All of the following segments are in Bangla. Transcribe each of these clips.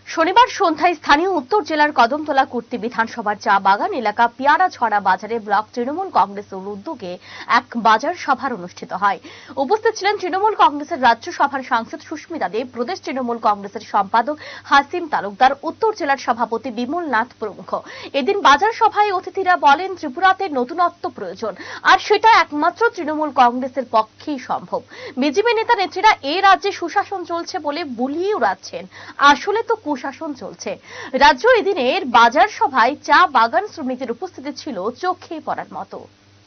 শনিবার সন্ধ্যায় স্থানীয় উত্তর জেলার কদমতলা কুর্তি বিধানসভার চা বাগান এলাকা পিয়ারাছড়া বাজারে ব্লক তৃণমূল কংগ্রেসের উদ্যোগে এক বাজার সভার অনুষ্ঠিত হয়। উপস্থিত ছিলেন তৃণমূল কংগ্রেসের রাজ্য সভার সাংসদ সুস্মিতা দেব, প্রদেশ তৃণমূল কংগ্রেসের সম্পাদক হাসিম তালুকদার, উত্তর জেলার সভাপতি বিমল নাথ প্রমুখ। এদিন বাজার সভায় অতিথিরা বলেন, ত্রিপুরাতে নতুনত্ব প্রয়োজন, আর সেটা একমাত্র তৃণমূল কংগ্রেসের পক্ষেই সম্ভব। বিজেপি নেতা নেত্রীরা এই রাজ্যে সুশাসন চলছে বলে বুলিয়ে উড়াচ্ছেন, আসলে তো শাসন চলছে। রাজ্য এদিনের বাজার সভায় চা বাগান শ্রমিকদের উপস্থিতি ছিল চোখে পড়ার মতো।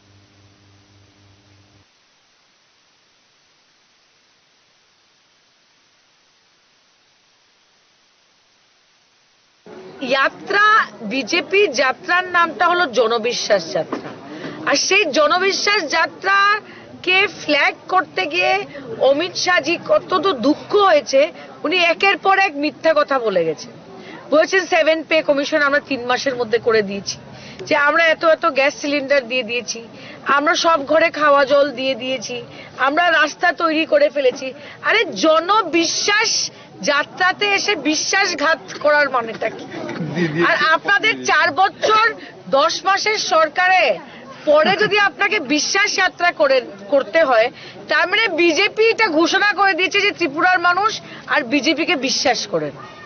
যাত্রা বিজেপি যাত্রার নামটা হলো জনবিশ্বাস যাত্রা, আর সেই জনবিশ্বাস যাত্রাকে ফ্ল্যাগ করতে গিয়ে অমিত শাহজি কত তো দুঃখ হয়েছে। উনি একের পর এক মিথ্যা কথা বলে গেছেন। বলেছেন 7 পে কমিশন আমরা 3 মাসের মধ্যে করে দিয়েছি, যে আমরা এত এত গ্যাস সিলিন্ডার দিয়ে দিয়েছি, আমরা সব ঘরে খাওয়া জল দিয়ে দিয়েছি, আমরা রাস্তা তৈরি করে ফেলেছি। আরে জনবিশ্বাস যাত্রাতে এসে বিশ্বাসঘাত করার মানেটা কি? আর আপনাদের 4 বছর 10 মাসের সরকারে পরে যদি আপনাকে বিশ্বাস যাত্রা করতে হয়, তার মানে বিজেপি এটা ঘোষণা করে দিয়েছে যে ত্রিপুরার মানুষ আর বিজেপিকে বিশ্বাস করেন।